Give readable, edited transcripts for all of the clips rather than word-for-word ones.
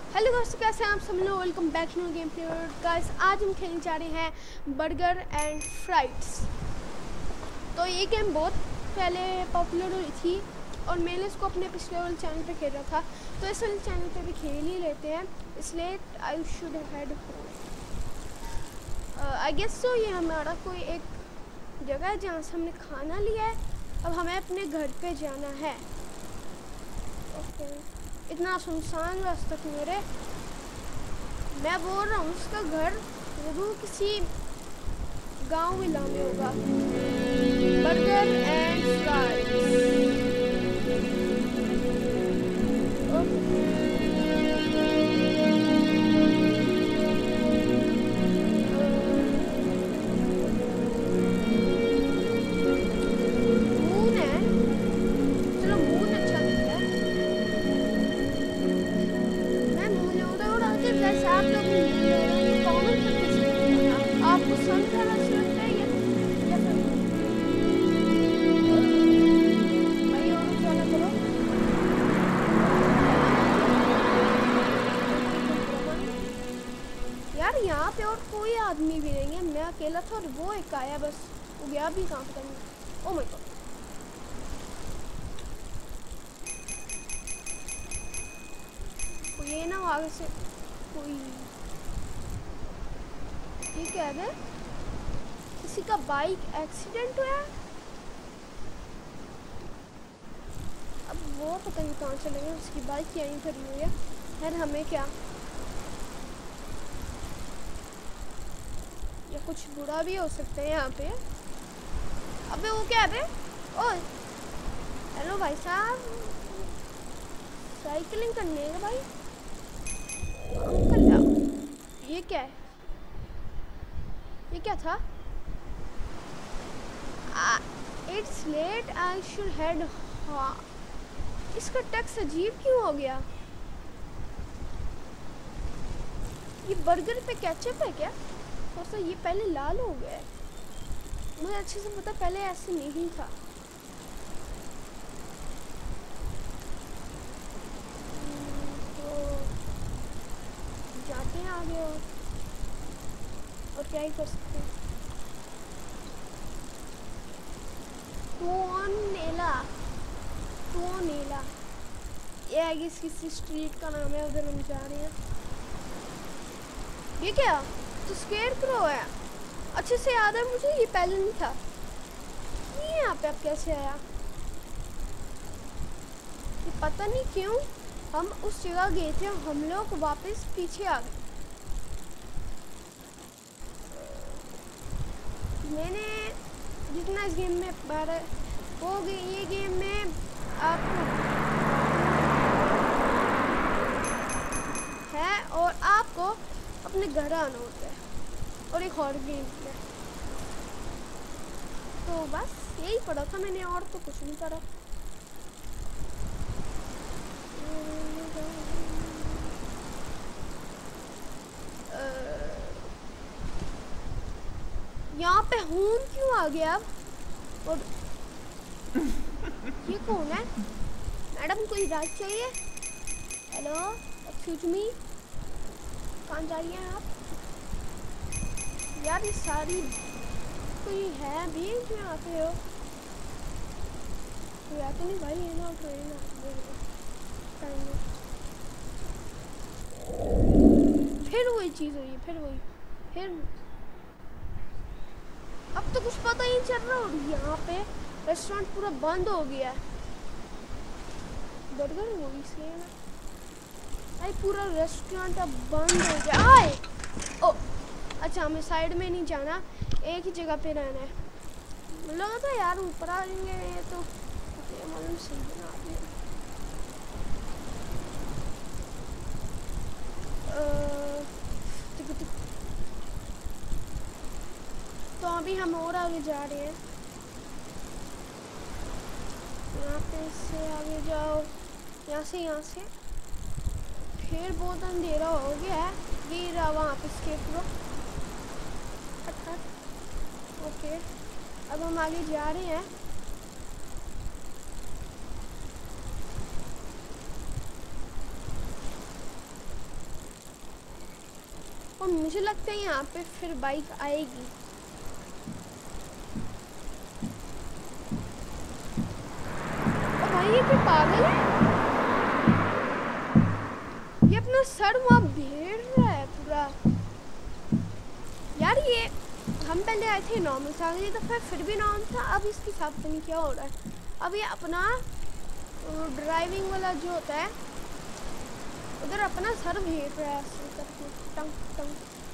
Hello दोस्तों, कैसे हैं आप सब लोग। Welcome back to game play guys. आज हम खेलने जा रहे हैं बर्गर एंड फ्राइड्स। तो ये गेम बहुत पहले पॉपुलर हुई थी और मैंने इसको अपने पिछले वाले चैनल पे खेला था, तो इस वाले चैनल पे भी खेल ही लेते हैं, इसलिए I should had I guess. तो ये हमारा कोई एक जगह है जहाँ से हमने खाना लिया है। अब हमें अपने घर पे जाना है। ओके, इतना सुनसान रास्ता क्यों मेरे। मैं बोल रहा हूँ उसका घर जरूर किसी गांव में लाने होगा। Burger and fries. यहाँ पे और कोई आदमी भी नहीं है, मैं अकेला था और वो एक आया, बस वो गया भी काम करने। ओह माय गॉड, ये ना आगे से कोई, ये क्या है, किसी का बाइक एक्सीडेंट हुआ है। अब वो पता नहीं कहाँ चलेंगे, उसकी बाइक यहीं खड़ी हुई है। यार हमें क्या, या कुछ बुरा भी हो सकता है यहाँ पे। अबे वो क्या है। ओए हेलो भाई साहब, साइकिलिंग करने है भाई, कर जाओ। ये क्या है, ये क्या था। It's late I should head. हाँ, इसका टेक्स्ट अजीब क्यों हो गया। ये बर्गर पे केचप है क्या। तो ये पहले लाल हो गया है, मुझे अच्छे से पता, पहले ऐसे नहीं था। तो जाते हैं आगे और क्या ही कर सकते हैं। टोनेला ये आगे किसी स्ट्रीट का नाम है, उधर हम जा रहे हैं। ये क्या, तो स्केयर क्रो है। अच्छे से याद है मुझे, ये पहले नहीं था। ये यहाँ पे अब कैसे आया, ये पता नहीं क्यों हम उस जगह गए थे, हम लोग वापस पीछे आ गए। मैंने जितना इस गेम में हो गई, ये गेम में आपको है और आपको अपने घर आना होता है और एक और गेम है। तो बस यही पढ़ा था मैंने, और तो कुछ नहीं पढ़ा। यहाँ पे हून क्यों आ गया अब। और ये कौन है। मैडम कोई राइड चाहिए। हेलो एक्सक्यूज मी, कहाँ जा रही हैं आप। यार ये सारी कोई है भी जो यहाँ पे हो। कोई आते नहीं भाई, ये ना ट्रेन फिर वही चीज़ हुई, फिर अब तो कुछ पता ही नहीं चल रहा। और यहाँ पे रेस्टोरेंट पूरा बंद हो गया है। बर्गर वो इसलिए ना भाई, पूरा रेस्टोरेंट अब बंद हो गया। आए ओ अच्छा, हमें साइड में नहीं जाना, एक ही जगह पे रहना है। मुझे लगा था यार ऊपर आ जाएंगे, ये तो मालूम सही बना दिया। तो अभी हम और आगे जा रहे हैं। यहाँ पे से आगे जाओ, यहाँ से फिर बहुत अंधेरा हो गया है। ये रहा वहाँ पे स्केप रो। ओके, अब हम आगे जा रहे हैं। और मुझे लगता है यहाँ पे फिर बाइक आएगी। और भाई ये कोई पागल है, ये अपना सर वहाँ भेड़ रहा है पूरा। यार ये हम पहले आए थे नॉर्मल था, ये तो फिर भी नॉर्मल था, अब इसके साथ पता नहीं क्या हो रहा है। अब ये अपना ड्राइविंग वाला जो होता है उधर अपना सर भेज रहा है ऐसे करके, टंग टंग।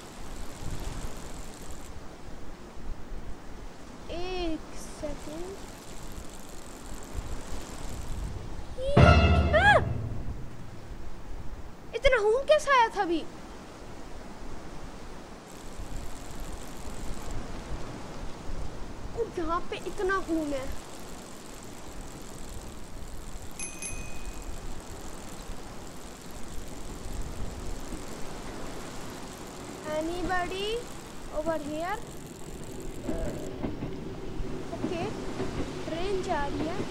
एक सेकंड, इतना हूँ कैसा आया था अभी? यहाँ पे इतना खून है। Anybody over here? Okay, train जा रही है।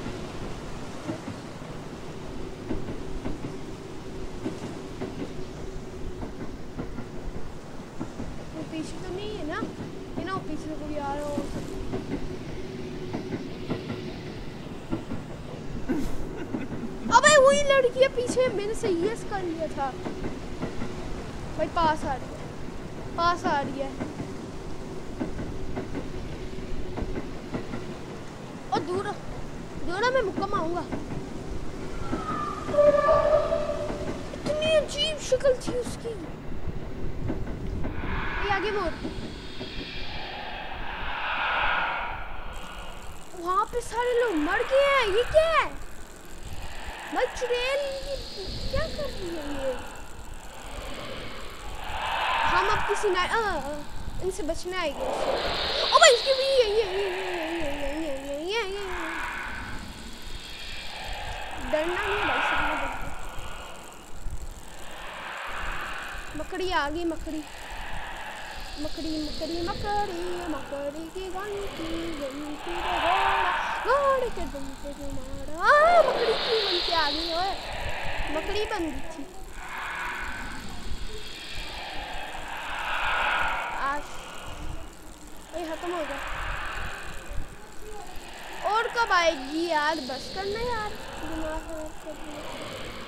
वो पीछे तो नहीं है ना? ये ना पीछे को भी आ रहा हो। अबे वही लड़की है पीछे, मैंने सही यस कर लिया था। भाई पास आ रही है, पास आ रही है। और दूर दूर मैं मुक्का मारूंगा। इतनी अजीब शक्ल थी उसकी। ये आगे मोड़, वहाँ पे सारे लोग मर गए हैं। ये क्या है भाई? चुड़ैल क्या कर रही है ये? हम अब किसी ना इनसे बचना आएगा। ओ भाई इसकी भी ये डरना नहीं भाई, सब मकड़ी आ गई। मकड़ी मकड़ी मकड़ी मकड़ी मकड़ी की घंटी घंटी का घोड़ा घोड़े के दुम पे मारा। मकड़ी की बन के आ गई है, मकड़ी बन गई थी। ये खत्म हो गया। और कब आएगी यार? बस करना यार, दिमाग खराब कर दिया।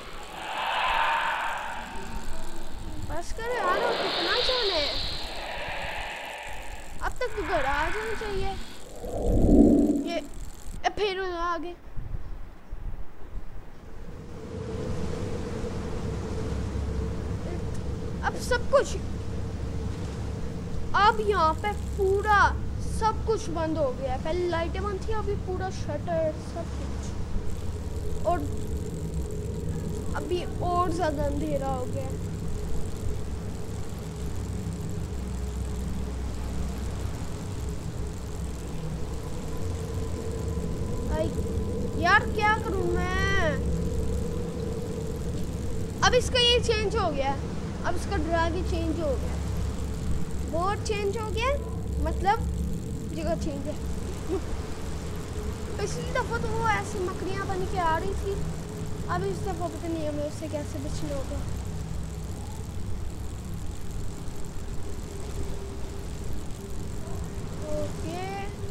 बस कर यार, और कितना जाना है? अब तक तो घर आ जाना चाहिए। ये फिर आगे अब सब कुछ, अब यहाँ पे पूरा सब कुछ बंद हो गया है। पहले लाइटें बंद थी, अभी पूरा शटर सब कुछ, और अभी और ज्यादा अंधेरा हो गया है। यार क्या करूं मैं? अब इसका ये चेंज हो गया, अब इसका ड्राइव ही चेंज हो गया, बोर्ड चेंज हो गया, मतलब जगह चेंज है। पिछली दफा तो वो ऐसी मकड़ियाँ बन के आ रही थी, अब इस दफा पता नहीं हमें उससे कैसे बचना होगा। ओके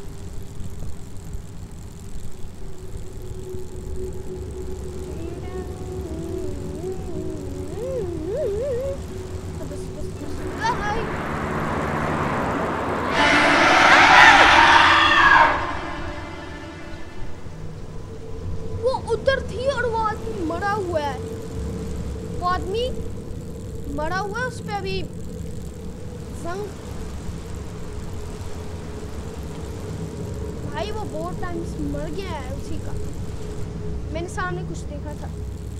मरा हुआ है, उस पे अभी जंग। भाई वो बहुत टाइम से मर गया है उसी का, मैंने सामने कुछ देखा था।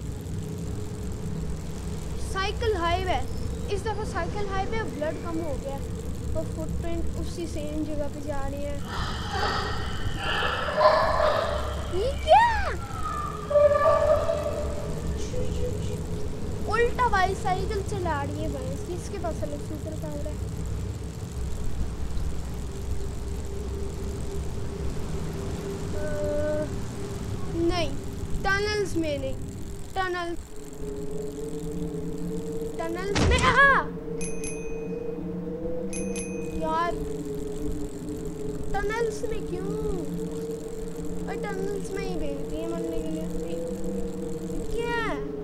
साइकिल हाईवे, इस दफा साइकिल हाईवे ब्लड कम हो गया, तो फुटप्रिंट उसी सेम जगह पे जा रही है। ये क्या? उल्टा बाईसाइकिल चला रही है भैंस, किसके पास अलग सूत्र का हो रहा है? नहीं, टनल्स में नहीं, टनल्स में यार, टनल्स में क्यों? और टनल्स में ही भेजती है मरने के लिए। क्या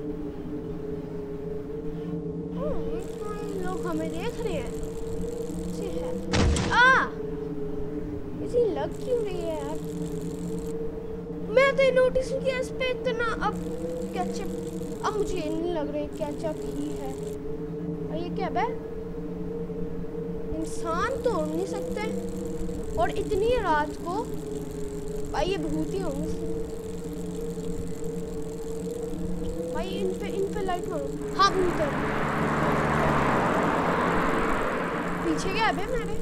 लोग हमें देख रहे हैं? इसी लग क्यों रही है यार? मैं तो नोटिस किया इस पे इतना। अब कैचअप, अब मुझे नहीं लग रहा है कैचअप ही है। और ये क्या है? इंसान तो हो नहीं सकते, और इतनी रात को भाई ये भूत ही होंगे भाई। इन पे लाइट मारो। हाँ भूत है। पीछे क्या है मेरे?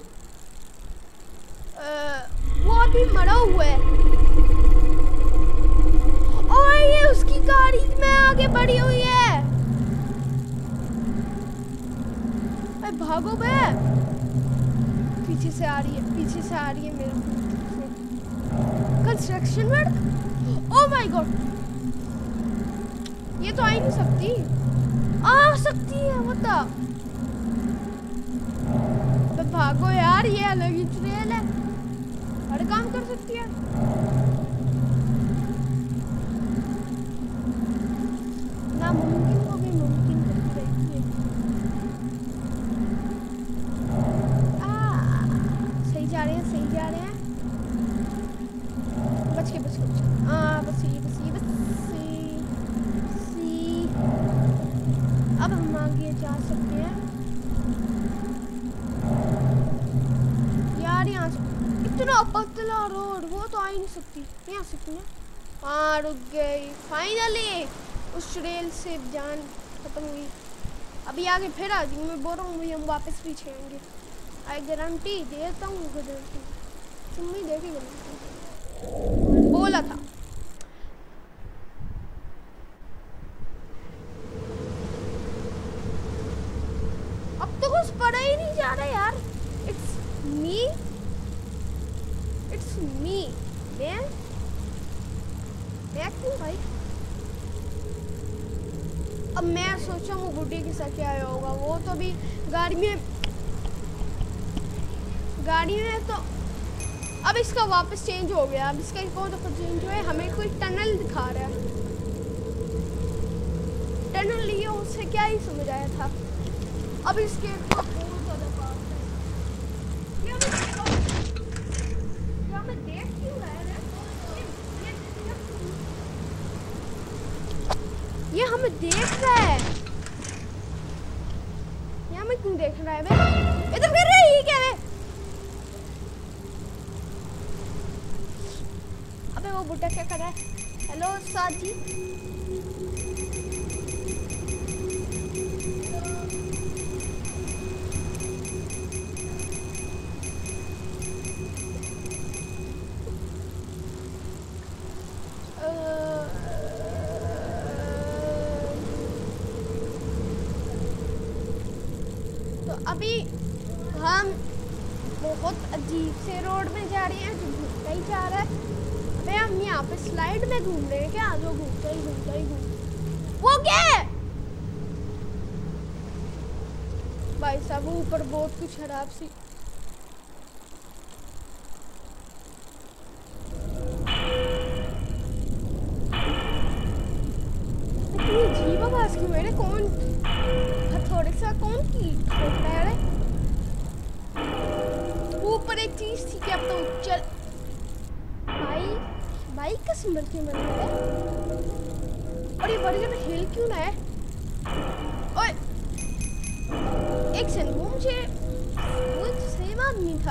वो अभी मरा हुआ है। और ये उसकी गाड़ी में आगे बढ़ी हुई है। भागो बे। पीछे से आ रही है, पीछे से आ रही है मेरा। Construction work. Oh my God, ये तो आ ही नहीं सकती। आ सकती है मतलब। भागो यार, ये अलग ही ट्रेल है, हर काम कर सकती है। नामुमकिन को भी मुमकिन करती रहती है। सही जा रहे हैं, सही जा रहे हैं। बच के बच के। बस ये अब हम आगे जा सकते हैं यार। यहाँ से इतना पतला रोड, वो तो आ ही नहीं सकती। नहीं आ सकती है। हाँ रुक गई फाइनली। उस रेल से जान खत्म हुई। अभी आगे फिर आ जाएंगे। मैं बोल रहा हूँ हम वापस पीछे आएंगे। आई गारंटी देता हूँ, गारंटी। तुम भी देखेंगे, बोला था। अब तो कुछ पढ़ा ही नहीं जा रहा यार। इट्स मी मैं क्यों भाई? अब मैं सोचा वो गुड्डी के साथ क्या होगा। वो तो अभी गाड़ी में तो अब इसका वापस चेंज हो गया। अब इसका एक और दफा चेंज हुआ है। हमें कोई टनल दिखा रहा है। टनल लिए उससे क्या ही समझ आया था। अब इसके बहुत ज़्यादा पास है। क्या मैं देख क्यों रहा है? ये हमें देख रहा है। ये हमें क्यों देख रहा है बे? इधर कर रहा है ये क्या है? अबे वो बुड्ढा क्या कर रहा है? हेलो उस्ताद जी। अभी हम बहुत अजीब से रोड में जा रहे हैं जो घूमता ही जा रहा है। अबे हम यहाँ पे स्लाइड में घूम रहे हैं क्या? जो घूमता ही वो क्या है भाई साहब? वो ऊपर बहुत कुछ खराब सी। इतनी अजीब आवाज क्यों? मेरे कौन थोड़े सा कौन की होता है? ऊपर एक चीज थी कि अब तो चल भाई कसम के मन है। और ये बड़ी जगह हिल क्यों रहा है? ओए एक सेकंड, वो मुझे वो सेम आदमी था।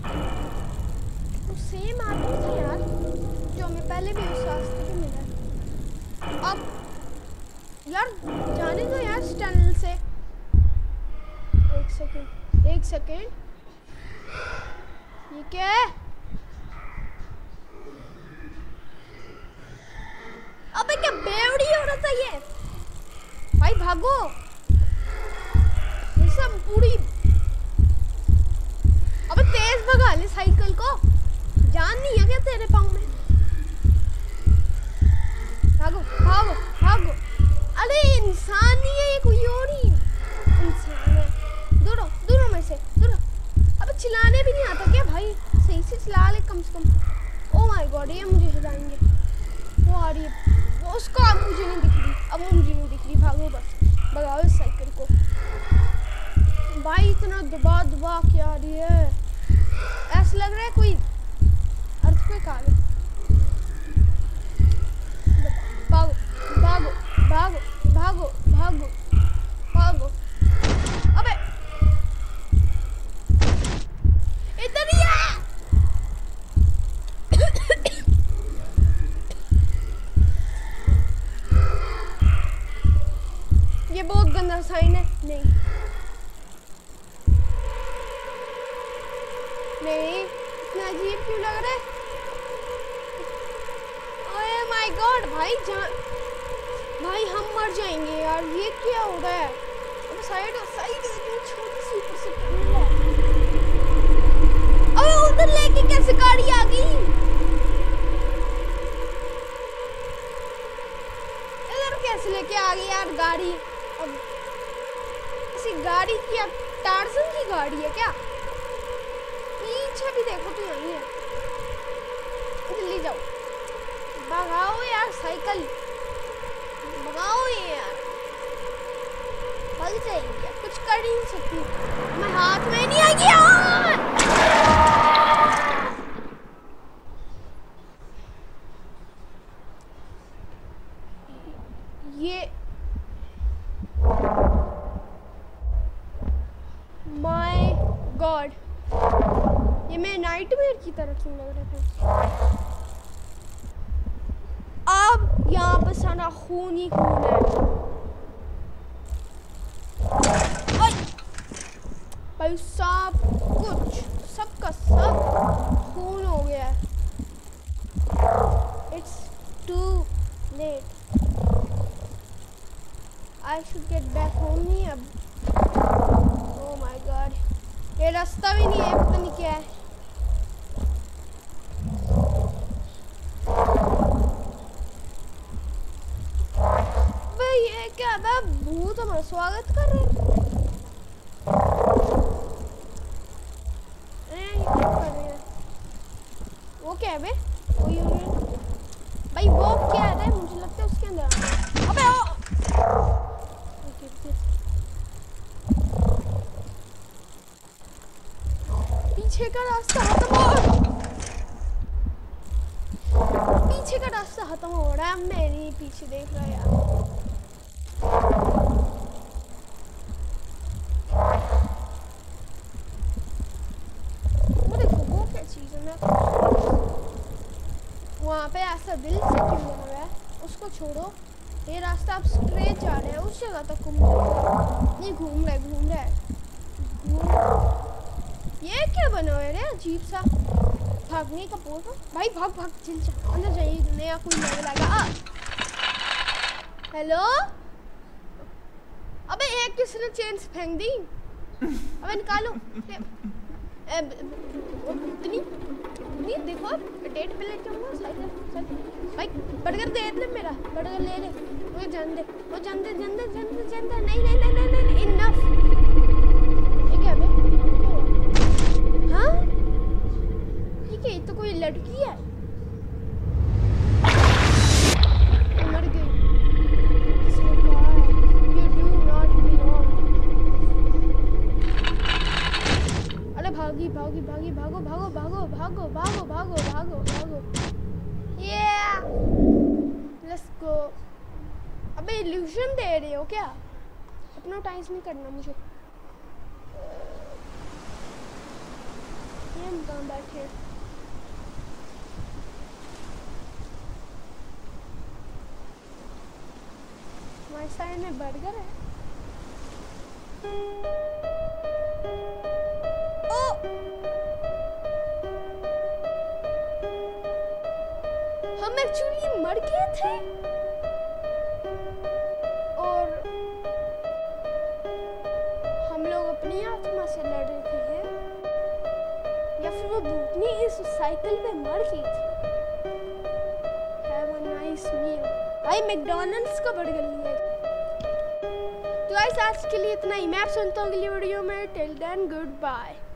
वो सेम आदमी था यार जो हमें पहले भी उस रास्ते पे मिला। अब यार जाने दो यार इस टनल से। एक सेकेंड ये क्या है? अबे क्या बेवड़ी हो रहा था ये? भाई भागो, ये सब पूरी। अबे तेज भगा ले साइकिल को, जान नहीं है क्या तेरे पाँव में? भागो भागो भागो। अरे इंसान नहीं है ये, कोई और ही इंसान है। दूर में से दूर। अबे अब वो मुझे नहीं दिख रही। भागो बस, भगाओ इस साइकिल को। भाई इतना दबा दबा के आ रही है, ऐसा लग रहा है कोई अर्थक्वेक आ गया। भागो भागो भागो भागो भागो भागो। अबे इधर ही है। ये बहुत गंदा साइन है। नहीं नहीं, इतना अजीब क्यों लग रहा है? ओए माय गॉड भाई, भाई हम मर जाएंगे यार, ये क्या हो रहा है? अब साइड इतनी छोटी सी ऊपर से टनल है। अबे उधर लेके कैसे गाड़ी आ गई? इधर कैसे लेके आ गई यार गाड़ी? अब इसी गाड़ी की टार्जन की गाड़ी है क्या? पीछे भी देखो तो यही है। जल्दी जाओ, भगाओ यार साइकिल, भगाओ यार, भाग जाएगी, कुछ कर नहीं सकती मैं, हाथ में नहीं आएगी यार। ये माय गॉड, ये मैं नाइटमेयर की तरह क्यों लग रहा था? अब यहाँ पर सारा खून ही खून है। भाई सब कुछ, सबका सब खून हो गया है। It's too late. I should get back home नहीं अब। Oh my God, ये रास्ता भी नहीं है, पता नहीं क्या है। भाई ये क्या था? भूत हमारा स्वागत कर रहे हैं। वो क्या है बे? भाई वो क्या है? मुझे लगता है उसके अंदर। अबे पीछे का रास्ता खत्म हो, पीछे का रास्ता खत्म हो रहा है। मैं नहीं पीछे देख रहा यार। वो देखो, वो क्या चीज है? वहाँ पे ऐसा दिल से क्यों बना हुआ है? उसको छोड़ो, ये रास्ता आप स्ट्रेट जा रहे हैं, उस जगह तक घूम रहे। नहीं घूम रहे, घूम रहे, ये क्या बना हुआ है रे अजीब सा? भागने का पोज। भाई भाग भाग, चल चल अंदर जाइए, नया कोई लेवल आएगा। हेलो, अबे एक किसी ने चेन फेंक दी। अबे निकालो। इतनी देखो, डेट पे लेके आऊंगा साइकिल। भाई बर्गर दे दे, मेरा बर्गर ले ले। वो जान दे, वो जान दे, जान दे, जान दे, जान दे। नहीं नहीं नहीं नहीं नहीं, इनफ। ये क्या बे? हाँ ठीक है, ये तो कोई लड़की है। मर गई। किसने कहा है you do not belong? अरे भागी भागी भागी, भागो भागो भागो भागो भागो भागो भागो भागो। Yeah, let's go। अबे इल्यूजन दे रहे हो क्या? हिप्नोटाइज नहीं करना मुझे। ये हम कहाँ बैठे हैं? हमारे साइड में बर्गर है। ओ हम एक्चुअली मर गए थे और हम लोग अपनी आत्मा से लड़ रहे हैं, या फिर वो भूतनी इस साइकिल पे मर गई थी। Have a nice meal। भाई मैकडॉनल्ड्स का बर्गर लिया। तो गाइस आज के लिए इतना ही। मैं आप सुनता हूँ अगली वीडियो में। Till then good bye.